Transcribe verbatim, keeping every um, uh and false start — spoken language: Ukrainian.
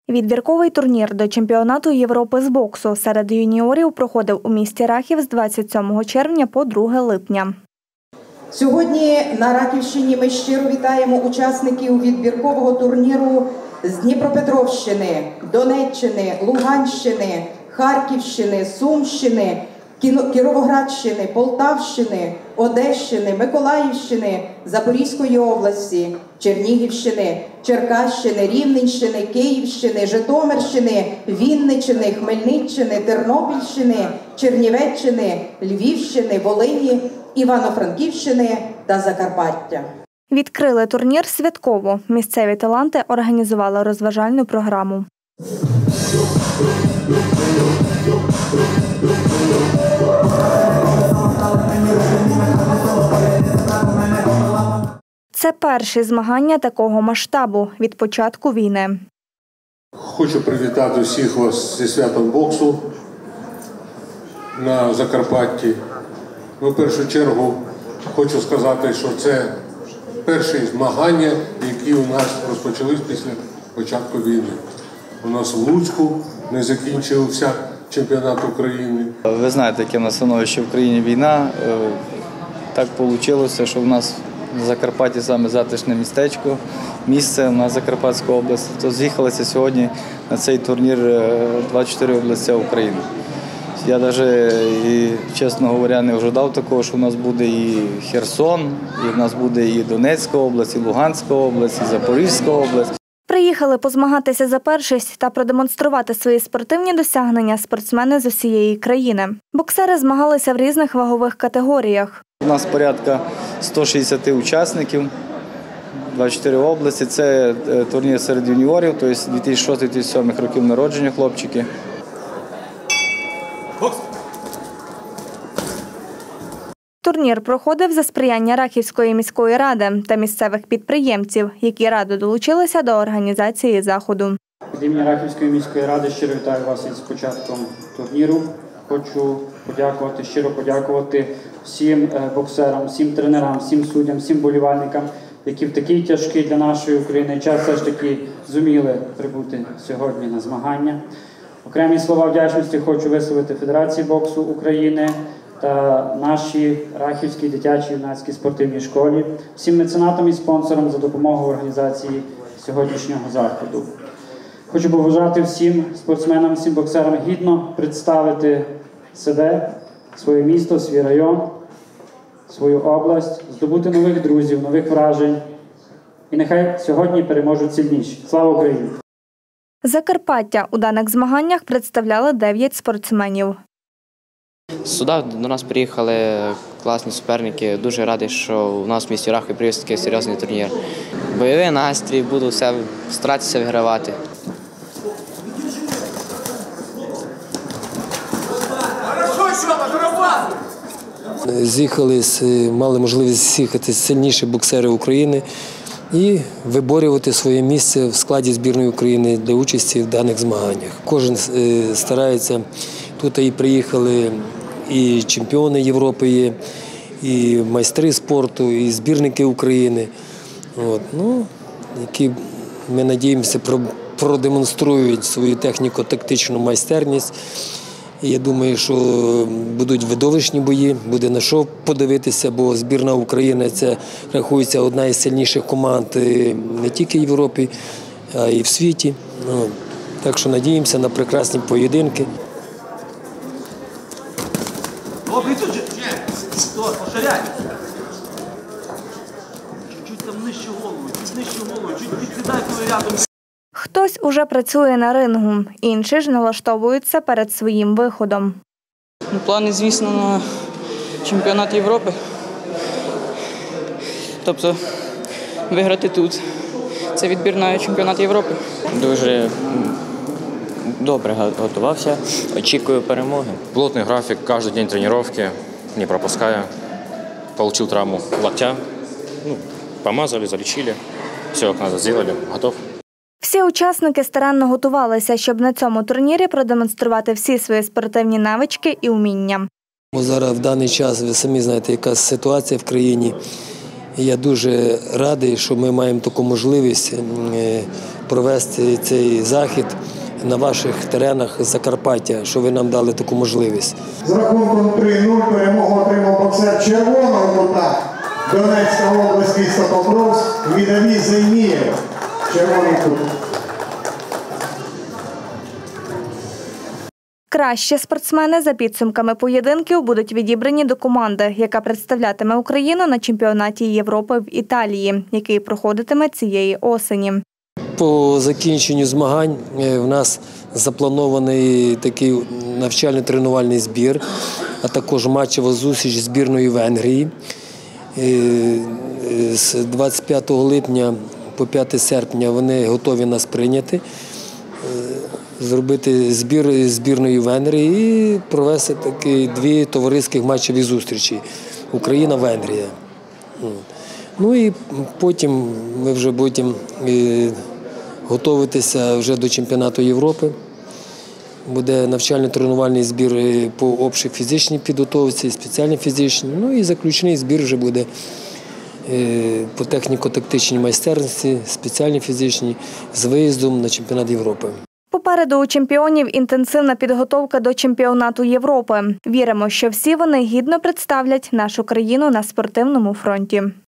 Відбірковий турнір до чемпіонату Європи з боксу серед юніорів проходив у місті Рахів з двадцять сьомого червня по друге липня. Сьогодні на Рахівщині ми щиро вітаємо учасників відбіркового турніру з Дніпропетровщини, Донеччини, Луганщини, Харківщини, Сумщини, Кіровоградщини, Полтавщини, Одещини, Миколаївщини, Запорізької області, Чернігівщини, Черкащини, Рівненщини, Київщини, Житомирщини, Вінниччини, Хмельниччини, Тернопільщини, Чернівеччини, Львівщини, Волині, Івано-Франківщини та Закарпаття. Відкрили турнір святково. Місцеві таланти організували розважальну програму. Це перші змагання такого масштабу від початку війни. Хочу привітати всіх вас зі святом боксу на Закарпатті. В першу чергу хочу сказати, що це перші змагання, які у нас розпочались після початку війни. У нас в Луцьку не закінчився чемпіонат України. Ви знаєте, яке в нас становище в країні війна. Так вийшло, що в нас на Закарпатті саме затишне містечко, місце на Закарпатську область. То з'їхалися сьогодні на цей турнір двадцять чотири області України. Я навіть, і, чесно говоря, не ожидав такого, що в нас буде і Херсон, і в нас буде і Донецька область, і Луганська область, і Запорізька область. Приїхали позмагатися за першість та продемонструвати свої спортивні досягнення спортсмени з усієї країни. Боксери змагалися в різних вагових категоріях. У нас порядка ста шістдесяти учасників, двадцять чотири області. Це турнір серед юніорів, тобто дві тисячі шостого - дві тисячі сьомого років народження хлопчики. Турнір проходив за сприяння Рахівської міської ради та місцевих підприємців, які радо долучилися до організації заходу. Від імені Рахівської міської ради щиро вітаю вас із початком турніру. Хочу подякувати, щиро подякувати всім боксерам, всім тренерам, всім суддям, всім болівальникам, які в такий тяжкий для нашої України час все ж таки зуміли прибути сьогодні на змагання. Окремі слова вдячності хочу висловити Федерації боксу України та нашій Рахівській дитячій юнацькій спортивній школі, всім меценатам і спонсорам за допомогу в організації сьогоднішнього заходу. Хочу побажати всім спортсменам, всім боксерам гідно представити себе, своє місто, свій район, свою область, здобути нових друзів, нових вражень. І нехай сьогодні переможуть сильніші. Слава Україні! Закарпаття у даних змаганнях представляли дев'ять спортсменів. Сюди до нас приїхали класні суперники. Дуже радий, що у нас в місті Рахові привіз такий серйозний турнір. Бойовий настрій, буду все, старатися вигравати. З'їхали, мали можливість з'їхати сильніші боксери України і виборювати своє місце в складі збірної України для участі в даних змаганнях. Кожен старається. Тут і приїхали і чемпіони Європи є, і майстри спорту, і збірники України, От, ну, які, ми надіємося, продемонструють свою техніко-тактичну майстерність. І я думаю, що будуть видовищні бої, буде на що подивитися, бо збірна України – це рахується одна із сильніших команд не тільки в Європі, а й в світі. Ну, так що надіємося на прекрасні поєдинки. Поширяй. Чуть-чуть там нижче голову, чуть нижче голову, чуть відкидай, коли рядом. Хтось уже працює на рингу, інші ж налаштовуються перед своїм виходом. Плани, звісно, на чемпіонат Європи. Тобто виграти тут. Це відбір на чемпіонат Європи. Дуже добре готувався, очікую перемоги. Плотний графік, кожен день тренування, не пропускаю. Получил травму локтя, ну, помазали, залечили, все как надо сделали, готов. Всі учасники старанно готувалися, щоб на цьому турнірі продемонструвати всі свої спортивні навички і вміння. Зараз в даний час, ви самі знаєте, яка ситуація в країні. Я дуже радий, що ми маємо таку можливість провести цей захід на ваших теренах Закарпаття, що ви нам дали таку можливість. З рахунком три нуль перемогу отримав боксер червоного кута Донецька область, місто Покровськ, Відавій Зайнієв. Червоний кут. Кращі спортсмени за підсумками поєдинків будуть відібрані до команди, яка представлятиме Україну на чемпіонаті Європи в Італії, який проходитиме цієї осені. По закінченню змагань в нас запланований такий навчально-тренувальний збір, а також матчева зустріч з збірною Венгрії. З двадцять п'ятого липня по п'яте серпня вони готові нас прийняти, зробити збір з збірною Венгрії і провести такі дві товариських матчеві зустрічі Україна-Венгрія. Ну і потім ми вже будемо готуватися вже до чемпіонату Європи. Буде навчально-тренувальний збір по общій фізичній підготовці, спеціальній фізичній. Ну і заключний збір вже буде по техніко-тактичній майстерності, спеціальній фізичній, з виїздом на чемпіонат Європи. Попереду у чемпіонів інтенсивна підготовка до чемпіонату Європи. Віримо, що всі вони гідно представлять нашу країну на спортивному фронті.